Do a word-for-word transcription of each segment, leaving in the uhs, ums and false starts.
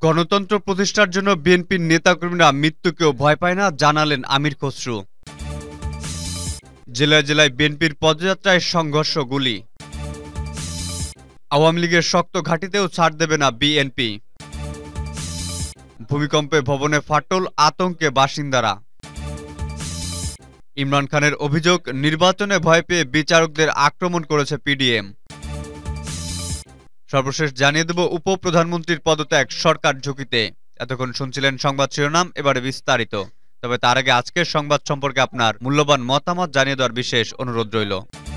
গণতন্ত্র প্রতিষ্ঠার জন্য বিএনপির নেতাকর্মীরা মৃত্যুকেও ভয় পায় না, জানালেন আমির খসরু। জেলায় জেলায় বিএনপির পদযাত্রায় সংঘর্ষ, গুলি। আওয়ামী লীগের শক্ত ঘাঁটিতেও ছাড় দেবে না বিএনপি। ভূমিকম্পে ভবনে ফাটল, আতঙ্কে বাসিন্দারা। ইমরান খানের অভিযোগ, নির্বাচনে ভয় পেয়ে বিচারকদের আক্রমণ করেছে পিডিএম। সর্বশেষ জানিয়ে দেব উপপ্রধানমন্ত্রীর পদত্যাগ, সরকার ঝুঁকিতে। এতক্ষণ শুনছিলেন সংবাদ শিরোনাম, এবারে বিস্তারিত। তবে তার আগে আজকের সংবাদ সম্পর্কে আপনার মূল্যবান মতামত জানিয়ে দেওয়ার বিশেষ অনুরোধ রইল।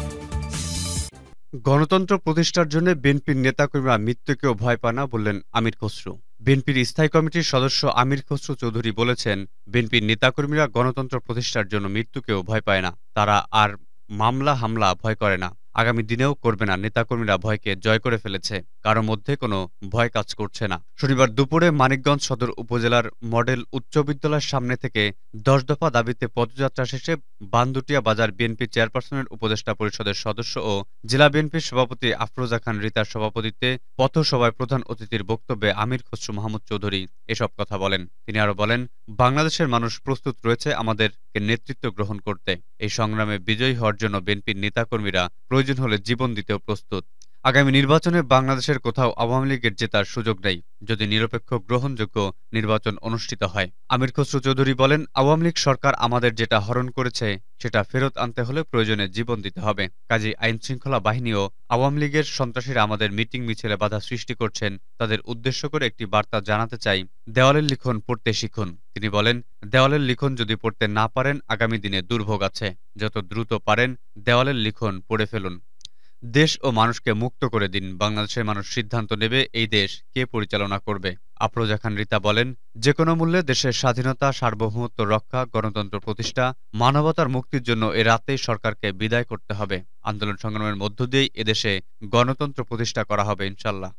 গণতন্ত্র প্রতিষ্ঠার জন্য বিএনপির নেতাকর্মীরা মৃত্যুকেও ভয় পায় না, বললেন আমির খসরু। বিএনপির স্থায়ী কমিটির সদস্য আমির খসরু চৌধুরী বলেছেন, বিএনপির নেতাকর্মীরা গণতন্ত্র প্রতিষ্ঠার জন্য মৃত্যুকেও ভয় পায় না। তারা আর মামলা হামলা ভয় করে না, আগামী দিনেও করবে না। নেতাকর্মীরা ভয়কে জয় করে ফেলেছে, কারো মধ্যে কোনো ভয় কাজ করছে না। শনিবার দুপুরে মানিকগঞ্জ সদর উপজেলার মডেল উচ্চ বিদ্যালয়ের সামনে থেকে দশ দফা দাবিতে পদযাত্রা শেষে বান্দুটিয়া বাজার বিএনপি চেয়ারপারসনের উপদেষ্টা পরিষদের সদস্য ও জেলা বিএনপির সভাপতি আফরোজা খান রিতার সভাপতিত্বে পথসভায় প্রধান অতিথির বক্তব্যে আমির খসরু মাহমুদ চৌধুরী এসব কথা বলেন। তিনি আরো বলেন, বাংলাদেশের মানুষ প্রস্তুত রয়েছে আমাদেরকে নেতৃত্ব গ্রহণ করতে। এই সংগ্রামে বিজয়ী হওয়ার জন্য বিএনপির নেতাকর্মীরা প্রয়োজন হলে জীবন দিতেও প্রস্তুত। আগামী নির্বাচনে বাংলাদেশের কোথাও আওয়ামী লীগের জেতার সুযোগ নেই, যদি নিরপেক্ষ গ্রহণযোগ্য নির্বাচন অনুষ্ঠিত হয়। আমির খসরু চৌধুরী বলেন, আওয়ামী লীগ সরকার আমাদের যেটা হরণ করেছে সেটা ফেরত আনতে হলে প্রয়োজনে জীবন দিতে হবে। কাজী আইনশৃঙ্খলা বাহিনী ও আওয়ামী লীগের সন্ত্রাসীরা আমাদের মিটিং মিছিলে বাধা সৃষ্টি করছেন। তাদের উদ্দেশ্য করে একটি বার্তা জানাতে চাই, দেওয়ালের লিখন পড়তে শিখুন। তিনি বলেন, দেওয়ালের লিখন যদি পড়তে না পারেন, আগামী দিনে দুর্ভোগ আছে। যত দ্রুত পারেন দেওয়ালের লিখন পড়ে ফেলুন। দেশ ও মানুষকে মুক্ত করে দিন। বাংলাদেশের মানুষ সিদ্ধান্ত নেবে এই দেশ কে পরিচালনা করবে। আফরোজা খান রিতা বলেন, যে কোনো মূল্যে দেশের স্বাধীনতা, সার্বভৌমত্ব রক্ষা, গণতন্ত্র প্রতিষ্ঠা, মানবতার মুক্তির জন্য এ রাতেই সরকারকে বিদায় করতে হবে। আন্দোলন সংগ্রামের মধ্য দিয়েই এদেশে গণতন্ত্র প্রতিষ্ঠা করা হবে ইনশাল্লাহ।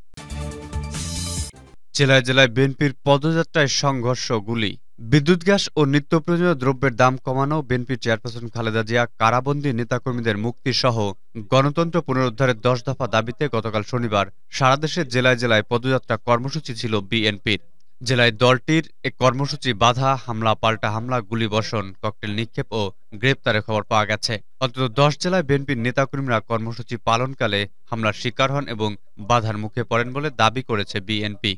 জেলায় জেলায় বিএনপির পদযাত্রায় সংঘর্ষ, গুলি। বিদ্যুৎ, গ্যাস ও নিত্য প্রয়োজনীয় দ্রব্যের দাম কমানো, বিএনপির চেয়ারপারসন খালেদা জিয়া কারাবন্দী নেতাকর্মীদের মুক্তি সহ গণতন্ত্র পুনরুদ্ধারের দশ দফা দাবিতে গতকাল শনিবার সারা দেশের জেলায় জেলায় পদযাত্রা কর্মসূচি ছিল বিএনপির। জেলায় দলটির এ কর্মসূচি বাধা, হামলা, পাল্টা হামলা, গুলিবর্ষণ, ককটেল নিক্ষেপ ও গ্রেপ্তারের খবর পাওয়া গেছে। অন্তত দশ জেলায় বিএনপির নেতাকর্মীরা কর্মসূচি পালনকালে হামলার শিকার হন এবং বাধার মুখে পড়েন বলে দাবি করেছে বিএনপি।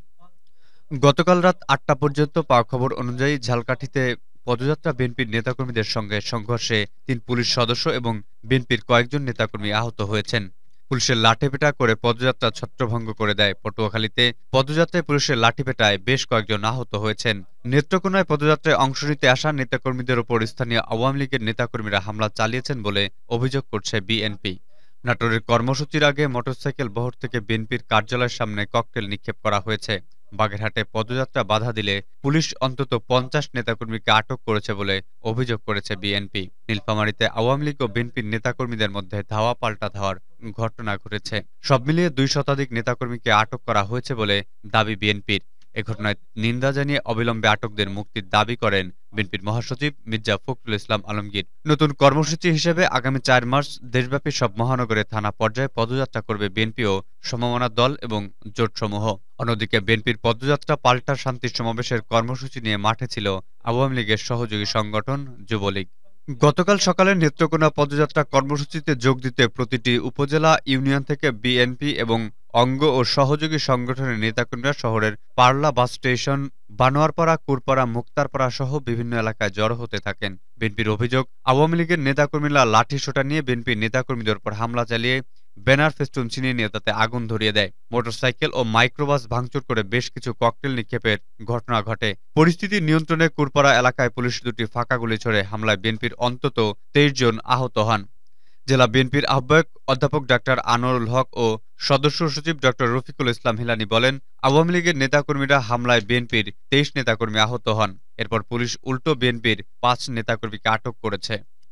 গতকাল রাত আটটা পর্যন্ত পাওয়া খবর অনুযায়ী ঝালকাঠিতে পদযাত্রা বিএনপির নেতাকর্মীদের সঙ্গে সংঘর্ষে তিন পুলিশ সদস্য এবং বিএনপির কয়েকজন নেতাকর্মী আহত হয়েছেন। পুলিশের লাঠিপেটা করে পদযাত্রা ছত্রভঙ্গ করে দেয়। পটুয়াখালীতে পদযাত্রায় পুলিশের লাঠিপেটায় বেশ কয়েকজন আহত হয়েছেন। নেত্রকোনায় পদযাত্রায় অংশ নিতে আসা নেতাকর্মীদের উপর স্থানীয় আওয়ামী লীগের নেতাকর্মীরা হামলা চালিয়েছেন বলে অভিযোগ করছে বিএনপি। নাটোরের কর্মসূচির আগে মোটরসাইকেল বহর থেকে বিএনপির কার্যালয়ের সামনে ককটেল নিক্ষেপ করা হয়েছে। বাগেরহাটে পদযাত্রা বাধা দিলে পুলিশ অন্তত পঞ্চাশ নেতাকর্মীকে আটক করেছে বলে অভিযোগ করেছে বিএনপি। নীলফামারীতে আওয়ামী লীগ ও বিএনপির নেতাকর্মীদের মধ্যে ধাওয়া পাল্টা ধাওয়ার ঘটনা ঘটেছে। সব মিলিয়ে দুই শতাধিক নেতাকর্মীকে আটক করা হয়েছে বলে দাবি বিএনপির। এ ঘটনায় নিন্দা জানিয়ে অবিলম্বে আটকদের মুক্তির দাবি করেন বিএনপির মহাসচিব মির্জা ফখরুল ইসলাম আলমগীর। নতুন কর্মসূচি হিসেবে আগামী চার মার্চ দেশব্যাপী সব মহানগরে থানা পর্যায়ে পদযাত্রা করবে বিএনপি ও সমমনা দল এবং জোটসমূহ। অন্যদিকে বিএনপির পদযাত্রা পাল্টা শান্তি সমাবেশের কর্মসূচি নিয়ে মাঠে ছিল আওয়ামী লীগের সহযোগী সংগঠন যুবলীগ। গতকাল সকালে নেত্রকোনা পদযাত্রা কর্মসূচিতে যোগ দিতে প্রতিটি উপজেলা ইউনিয়ন থেকে বিএনপি এবং অঙ্গ ও সহযোগী সংগঠনের নেতাকর্মীরা শহরের পারলা বাস স্টেশন, বানোয়ারপাড়া, কুরপাড়া, মুক্তারপাড়া সহ বিভিন্ন এলাকায় জড়ো হতে থাকেন। বিএনপির অভিযোগ, আওয়ামী লীগের নেতাকর্মীরা লাঠিসোঁটা নিয়ে বিএনপির নেতাকর্মীদের উপর হামলা চালিয়ে ব্যানার ফেস্টুন ছিনিয়ে নিয়ে তাতে আগুন ধরিয়ে দেয়। মোটরসাইকেল ও মাইক্রোবাস ভাঙচুর করে বেশ কিছু ককটেল নিক্ষেপের ঘটনা ঘটে। পরিস্থিতি নিয়ন্ত্রণে কুরপাড়া এলাকায় পুলিশ দুটি ফাঁকা গুলি ছোড়ে। হামলায় বিএনপির অন্তত তেইশ জন আহত হন। জেলা বিএনপির আহ্বায়ক অধ্যাপক ডাক্তার আনোয়ারুল হক ও সদস্য সচিব ডক্টর রফিকুল ইসলাম হিলানি বলেন, আওয়ামী লীগের নেতাকর্মীরা হামলায় বিএনপির তেইশ নেতাকর্মী আহত হন। এরপর পুলিশ উল্টো বিএনপির পাঁচ নেতাকর্মীকে আটক করেছে।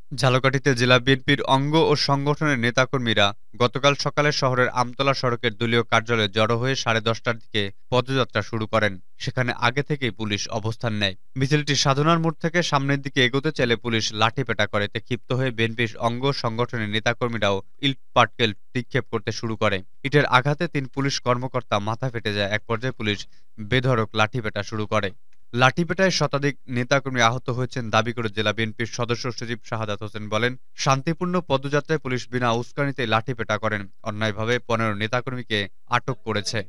ঝালকাঠিতে জেলা বিএনপির অঙ্গ ও সংগঠনের নেতাকর্মীরা গতকাল সকালে শহরের আমতলা সড়কের দলীয় কার্যালয়ে জড়ো হয়ে সাড়ে দশটার দিকে পদযাত্রা শুরু করেন। সেখানে আগে থেকেই পুলিশ অবস্থান নেয়। মিছিলটি সাধনার মোড় থেকে সামনের দিকে এগোতে চাইলে পুলিশ লাঠিপেটা করে। এতে ক্ষিপ্ত হয়ে বিএনপির অঙ্গ সংগঠনের নেতাকর্মীরাও ইট পাটকেল নিক্ষেপ করতে শুরু করে। ইটের আঘাতে তিন পুলিশ কর্মকর্তা মাথা ফেটে যায়। এক পর্যায়ে পুলিশ বেধড়ক লাঠিপেটা শুরু করে। লাঠিপেটায় শতাধিক নেতাকর্মী আহত হয়েছেন দাবি করে জেলা বিএনপির সদস্য সচিব শাহাদাত হোসেন বলেন, শান্তিপূর্ণ পদযাত্রায় পুলিশ বিনা উস্কানিতে লাঠিপেটা করেন। অন্যায়ভাবে পনেরো নেতাকর্মীকে আটক করেছে।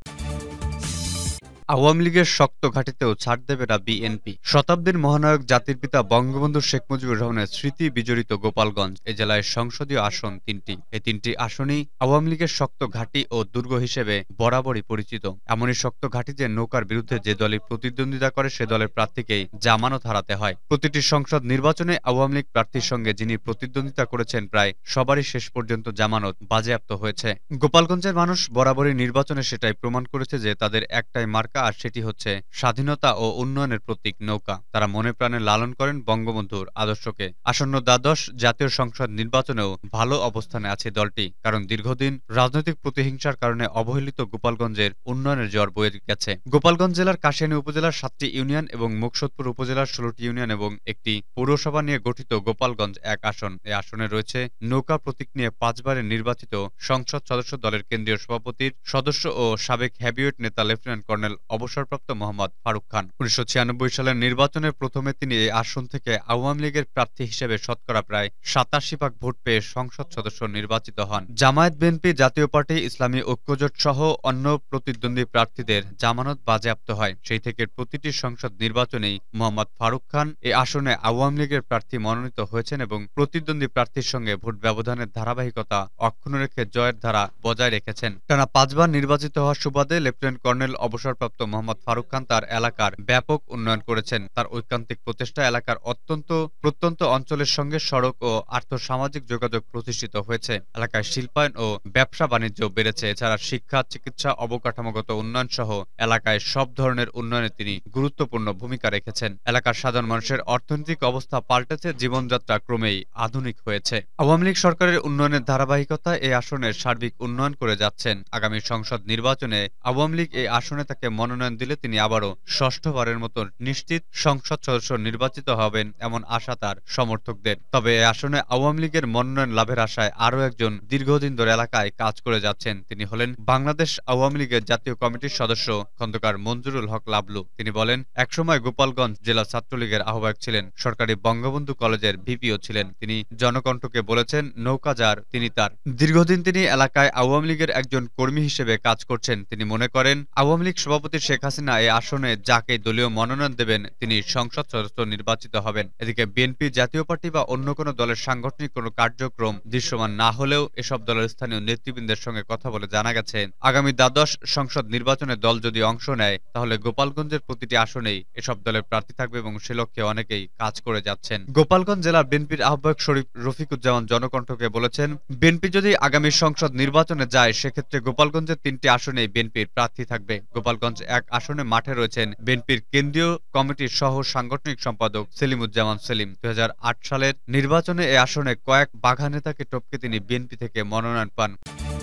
আওয়ামী লীগের শক্ত ঘাঁটিতেও ছাড় দেবে না বিএনপি। শতাব্দীর মহানায়ক জাতির পিতা বঙ্গবন্ধু শেখ মুজিবুর রহমানের স্মৃতি বিজড়িত গোপালগঞ্জ এ জেলায় সংসদীয় আসন তিনটি। এই তিনটি আসনই আওয়ামী লীগের শক্ত ঘাঁটি ও দুর্গ হিসেবে বরাবরই পরিচিত। এমনই শক্ত ঘাঁটি যে নৌকার বিরুদ্ধে যে দলই প্রতিদ্বন্দ্বিতা করে সে দলের প্রার্থীকেই জামানত হারাতে হয়। প্রতিটি সংসদ নির্বাচনে আওয়ামী লীগ প্রার্থীর সঙ্গে যিনি প্রতিদ্বন্দ্বিতা করেছেন প্রায় সবারই শেষ পর্যন্ত জামানত বাজেয়াপ্ত হয়েছে। গোপালগঞ্জের মানুষ বরাবরই নির্বাচনে সেটাই প্রমাণ করেছে যে তাদের একটাই মার্কা, আর সেটি হচ্ছে স্বাধীনতা ও উন্নয়নের প্রতীক নৌকা। তারা মনে প্রাণে লালন করেন বঙ্গবন্ধুর আদর্শকে। আসন্ন দ্বাদশ জাতীয় সংসদ নির্বাচনেও ভালো অবস্থানে আছে দলটি, কারণ দীর্ঘদিন রাজনৈতিক প্রতিহিংসার কারণে অবহেলিত গোপালগঞ্জের উন্নয়নের জ্বর বয়ে গেছে। গোপালগঞ্জ জেলার কাশিয়ানী উপজেলার সাতটি ইউনিয়ন এবং মুকসুদপুর উপজেলার ষোলোটি ইউনিয়ন এবং একটি পৌরসভা নিয়ে গঠিত গোপালগঞ্জ এক আসন। এই আসনে রয়েছে নৌকা প্রতীক নিয়ে পাঁচবারের নির্বাচিত সংসদ সদস্য দলের কেন্দ্রীয় সভাপতির সদস্য ও সাবেক হেভিওয়েট নেতা লেফটেন্যান্ট কর্নেল অবসরপ্রাপ্ত মোহাম্মদ ফারুক খান। উনিশশো ছিয়ানব্বই সালের নির্বাচনের প্রথমে তিনি এই আসন থেকে আওয়ামী লীগের প্রার্থী হিসেবে শতকরা প্রায় সাতাশি ভাগ ভোট পেয়ে সংসদ সদস্য নির্বাচিত হন। জামায়াত, বিএনপি, জাতীয় পার্টি, ইসলামী ঐক্যজোট সহ অন্য প্রতিদ্বন্দ্বী প্রার্থীদের জামানত বাজেয়াপ্ত হয়। সেই থেকে প্রতিটি সংসদ নির্বাচনেই মোহাম্মদ ফারুক খান এই আসনে আওয়ামী লীগের প্রার্থী মনোনীত হয়েছেন এবং প্রতিদ্বন্দ্বী প্রার্থীর সঙ্গে ভোট ব্যবধানের ধারাবাহিকতা অক্ষুণ্ণ রেখে জয়ের ধারা বজায় রেখেছেন। টানা পাঁচবার নির্বাচিত হওয়ার সুবাদে লেফটেন্যান্ট কর্নেল অবসরপ্রাপ্ত মোহাম্মদ ফারুক খান তার এলাকার ব্যাপক উন্নয়ন করেছেন। তার ঐকান্তিক প্রচেষ্টা এলাকার অত্যন্ত প্রত্যন্ত অঞ্চলের সঙ্গে সড়ক ও আর্থসামাজিক যোগাযোগ প্রতিষ্ঠিত হয়েছে। এলাকায় শিল্পায়ন ও ব্যবসা বাণিজ্য বেড়েছে। এছাড়া শিক্ষা, চিকিৎসা, অবকাঠামোগত উন্নয়ন সহ এলাকায় সব ধরনের উন্নয়নে তিনি গুরুত্বপূর্ণ ভূমিকা রেখেছেন। এলাকার সাধারণ মানুষের অর্থনৈতিক অবস্থা পাল্টেছে, জীবনযাত্রা ক্রমেই আধুনিক হয়েছে। আওয়ামী লীগ সরকারের উন্নয়নের ধারাবাহিকতা এই আসনের সার্বিক উন্নয়ন করে যাচ্ছেন। আগামী সংসদ নির্বাচনে আওয়ামী লীগ এই আসনে তাকে মনোনয়ন দিলে তিনি আবারও ষষ্ঠবারের মতো নিশ্চিত সংসদ সদস্য নির্বাচিত হবেন এমন আশা তার সমর্থকদের। তবে এই আসনে আওয়ামী লীগের মনোনয়ন লাভের আশায় আরও একজন দীর্ঘদিন ধরে এলাকায় কাজ করে যাচ্ছেন। তিনি হলেন বাংলাদেশ আওয়ামী লীগের জাতীয় কমিটির সদস্য খন্দকার মঞ্জুরুল হক লাবলু। তিনি বলেন, একসময় গোপালগঞ্জ জেলা ছাত্রলীগের আহ্বায়ক ছিলেন, সরকারি বঙ্গবন্ধু কলেজের ভিপিও ছিলেন। তিনি জনকণ্ঠকে বলেছেন, নৌকা যার তিনি তার। দীর্ঘদিন তিনি এলাকায় আওয়ামী লীগের একজন কর্মী হিসেবে কাজ করছেন। তিনি মনে করেন আওয়ামী লীগ সভাপতি শেখ হাসিনা এই আসনে যাকে দলীয় মনোনয়ন দেবেন তিনি সংসদ সদস্য নির্বাচিত হবেন। এদিকে বিএনপি, জাতীয় পার্টি বা অন্য কোনো দলের সাংগঠনিক কোনো কার্যক্রম দৃশ্যমান না হলেও এসব দলের স্থানীয় নেতৃবৃন্দের সঙ্গে কথা বলে জানা গেছে আগামী দ্বাদশ সংসদ নির্বাচনে দল যদি অংশ নেয় তাহলে গোপালগঞ্জের প্রতিটি আসনেই এসব দলের প্রার্থী থাকবে এবং সে লক্ষ্যে অনেকেই কাজ করে যাচ্ছেন। গোপালগঞ্জ জেলার বিএনপির আহ্বায়ক শরীফ রফিকুজ্জামান জনকণ্ঠকে বলেছেন, বিএনপি যদি আগামী সংসদ নির্বাচনে যায় সেক্ষেত্রে গোপালগঞ্জের তিনটি আসনেই বিএনপির প্রার্থী থাকবে। গোপালগঞ্জ এক আসনে মাঠে রয়েছেন বিএনপির কেন্দ্রীয় কমিটির সহ সাংগঠনিক সম্পাদক সেলিমুজ্জামান সেলিম। দুই হাজার আট সালের নির্বাচনে এ আসনে কয়েক বাঘা নেতাকে টপকে তিনি বিএনপি থেকে মনোনয়ন পান।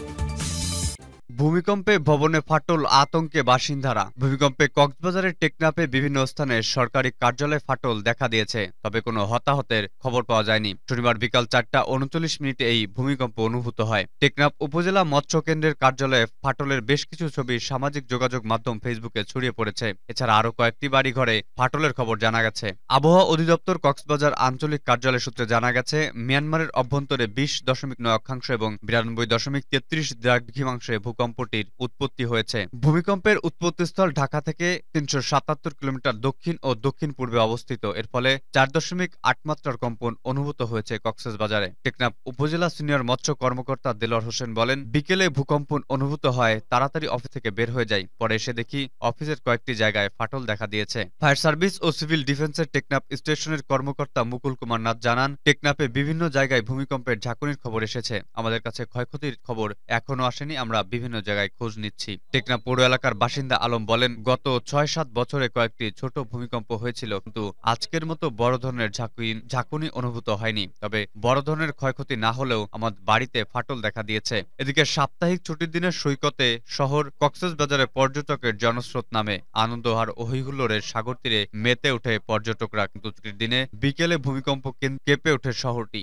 ভূমিকম্পে ভবনে ফাটল, আতঙ্কে বাসিন্দারা। ভূমিকম্পে কক্সবাজারের টেকনাফে বিভিন্ন স্থানে সরকারি কার্যালয়ে ফাটল দেখা দিয়েছে, তবে কোনো হতাহতের খবর পাওয়া যায়নি। শনিবার বিকাল চারটা উনচল্লিশ মিনিটে এই ভূমিকম্প অনুভূত হয়। টেকনাফ উপজেলা মৎস্য কেন্দ্রের কার্যালয়ে ফাটলের বেশ কিছু ছবি সামাজিক যোগাযোগ মাধ্যম ফেসবুকে ছড়িয়ে পড়েছে। এছাড়া আরও কয়েকটি বাড়িঘরে ফাটলের খবর জানা গেছে। আবহাওয়া অধিদপ্তর কক্সবাজার আঞ্চলিক কার্যালয় সূত্রে জানা গেছে, মিয়ানমারের অভ্যন্তরে বিশ দশমিক নয় অক্ষাংশ এবং বিরানব্বই দশমিক তেত্রিশ দ্রাঘিমাংশে ভূকম্প উৎপত্তি হয়েছে। ভূমিকম্পের উৎপত্তিস্থল ঢাকা থেকে তিনশো সাতাত্তর কিলোমিটার দক্ষিণ ও দক্ষিণ পূর্বে অবস্থিত। এর ফলে চার দশমিক আট মাত্রার কম্পন অনুভূত হয়েছে কক্সবাজারে। টেকনাফ উপজেলা সিনিয়র মৎস্য কর্মকর্তা দেলোয়ার হোসেন বলেন, বিকেলে ভূকম্পন অনুভূত হয়, তাড়াতাড়ি অফিস থেকে বের হয়ে যাই। পরে এসে দেখি অফিসের কয়েকটি জায়গায় ফাটল দেখা দিয়েছে। ফায়ার সার্ভিস ও সিভিল ডিফেন্সের টেকনাফ স্টেশনের কর্মকর্তা মুকুল কুমার নাথ জানান, টেকনাফে বিভিন্ন জায়গায় ভূমিকম্পের ঝাঁকুনির খবর এসেছে। আমাদের কাছে ক্ষয়ক্ষতির খবর এখনো আসেনি। আমরা বিভিন্ন জায়গায় খোঁজ নিচ্ছি। টেকনাফ পৌর এলাকার বাসিন্দা আলম বলেন, গত ছয় সাত বছরে কয়েকটি ছোট ভূমিকম্প হয়েছিল, কিন্তু আজকের মতো বড় ধরনের ঝাঁকুনি অনুভূত হয়নি। তবে বড় ধরনের ক্ষয়ক্ষতি না হলেও আমার বাড়িতে ফাটল দেখা দিয়েছে। এদিকে সাপ্তাহিক ছুটির দিনে সৈকতে শহর কক্সবাজারে পর্যটকের জনস্রোত নামে আনন্দ আর হইহুল্লোড়ের সাগর তীরে মেতে ওঠে পর্যটকরা, কিন্তু ছুটির দিনে বিকেলে ভূমিকম্প কেঁপে ওঠে শহরটি।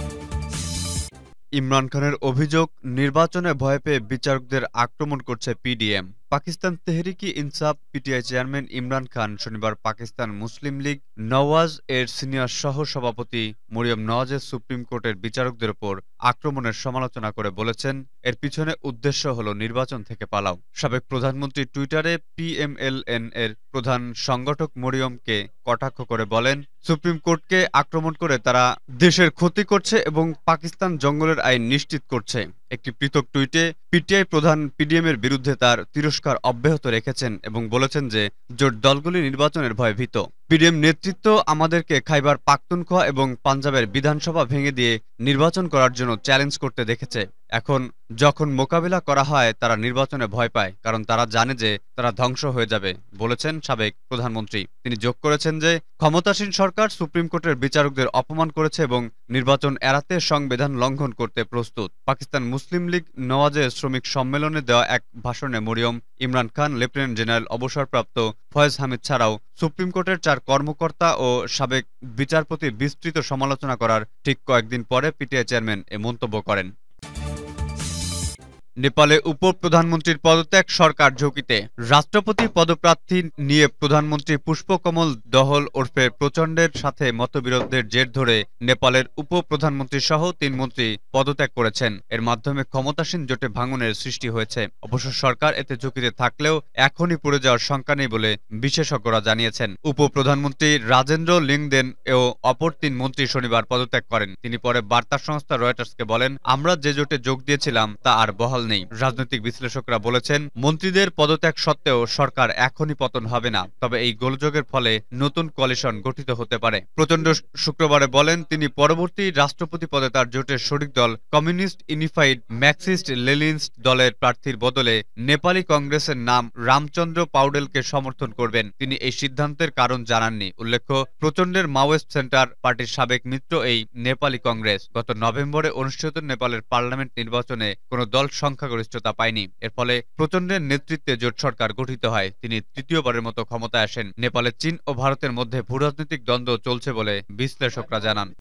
ইমরান খানের অভিযোগ, নির্বাচনে ভয় পেয়ে বিচারকদের আক্রমণ করছে পিডিএম। পাকিস্তান তেহরিকি ইনসাফ পিটিআই চেয়ারম্যান ইমরান খান শনিবার পাকিস্তান মুসলিম লীগ নওয়াজ এর সিনিয়র সহ সভাপতি মরিয়ম নওয়াজের সুপ্রিম কোর্টের বিচারকদের উপর আক্রমণের সমালোচনা করে বলেছেন, এর পিছনে উদ্দেশ্য হল নির্বাচন থেকে পালাও। সাবেক প্রধানমন্ত্রী টুইটারে পিএমএলএন এর প্রধান সংগঠক মরিয়মকে কটাক্ষ করে বলেন, সুপ্রিম কোর্টকে আক্রমণ করে তারা দেশের ক্ষতি করছে এবং পাকিস্তান জঙ্গলের আইন নিশ্চিত করছে। একটি পৃথক টুইটে পিটিআই প্রধান পিডিএম এর বিরুদ্ধে তার তিরস্কার অব্যাহত রেখেছেন এবং বলেছেন যে জোট দলগুলি নির্বাচনের ভয়ে ভীত। পিডিএম নেতৃত্ব আমাদেরকে খাইবার পাখতুনখোয়া এবং পাঞ্জাবের বিধানসভা ভেঙে দিয়ে নির্বাচন করার জন্য চ্যালেঞ্জ করতে দেখেছে। এখন যখন মোকাবিলা করা হয় তারা নির্বাচনে ভয় পায়, কারণ তারা জানে যে তারা ধ্বংস হয়ে যাবে, বলেছেন সাবেক প্রধানমন্ত্রী। তিনি যোগ করেছেন যে ক্ষমতাসীন সরকার সুপ্রিম কোর্টের বিচারকদের অপমান করেছে এবং নির্বাচন এড়াতে সংবিধান লঙ্ঘন করতে প্রস্তুত। পাকিস্তান মুসলিম লীগ নওয়াজের শ্রমিক সম্মেলনে দেওয়া এক ভাষণে মরিয়ম, ইমরান খান, লেফটেন্যান্ট জেনারেল অবসরপ্রাপ্ত ফয়েজ হামিদ ছাড়াও সুপ্রিম কোর্টের চার কর্মকর্তা ও সাবেক বিচারপতির বিস্তৃত সমালোচনা করার ঠিক কয়েকদিন পরে পিটিআই চেয়ারম্যান এ মন্তব্য করেন। নেপালে উপপ্রধানমন্ত্রীর পদত্যাগ, সরকার ঝুঁকিতে। রাষ্ট্রপতি পদপ্রার্থী নিয়ে প্রধানমন্ত্রী পুষ্পকমল দহল ওরফে প্রচণ্ডের সাথে মতবিরোধের জের ধরে নেপালের উপপ্রধানমন্ত্রী সহ তিন মন্ত্রী পদত্যাগ করেছেন। এর মাধ্যমে ক্ষমতাসীন জোটে ভাঙনের সৃষ্টি হয়েছে। অবশ্য সরকার এতে ঝুঁকিতে থাকলেও এখনই পড়ে যাওয়ার শঙ্কা নেই বলে বিশেষজ্ঞরা জানিয়েছেন। উপপ্রধানমন্ত্রী রাজেন্দ্র লিংদেন ও অপর তিন মন্ত্রী শনিবার পদত্যাগ করেন। তিনি পরে বার্তা সংস্থা রয়টার্সকে বলেন, আমরা যে জোটে যোগ দিয়েছিলাম তা আর বহাল নেই। রাজনৈতিক বিশ্লেষকরা বলেছেন, মন্ত্রীদের পদত্যাগ সত্ত্বেও সরকার এখনই পতন হবে না, তবে এই গোলযোগের ফলে নতুন কোয়ালিশন গঠিত হতে পারে। প্রচণ্ড শুক্রবারে বলেন, তিনি পরবর্তী রাষ্ট্রপতি পদে তার জোটের শরিক দল কমিউনিস্ট ইউনিফাইড ম্যাক্সিস্ট লেনিনিস্ট দলের প্রার্থীর বদলে নেপালি কংগ্রেসের নাম রামচন্দ্র পাউডেলকে সমর্থন করবেন। তিনি এই সিদ্ধান্তের কারণ জানাননি। উল্লেখ্য, প্রচণ্ডের মাওয়েস্ট সেন্টার পার্টির সাবেক মিত্র এই নেপালি কংগ্রেস। গত নভেম্বরে অনুষ্ঠিত নেপালের পার্লামেন্ট নির্বাচনে কোনো দল সংখ্যাগরিষ্ঠতা পায়নি। এর ফলে প্রচণ্ডের নেতৃত্বে জোট সরকার গঠিত হয়। তিনি তৃতীয়বারের মতো ক্ষমতায় আসেন। নেপালে চীন ও ভারতের মধ্যে ভূরাজনৈতিক দ্বন্দ্ব চলছে বলে বিশ্লেষকরা জানান।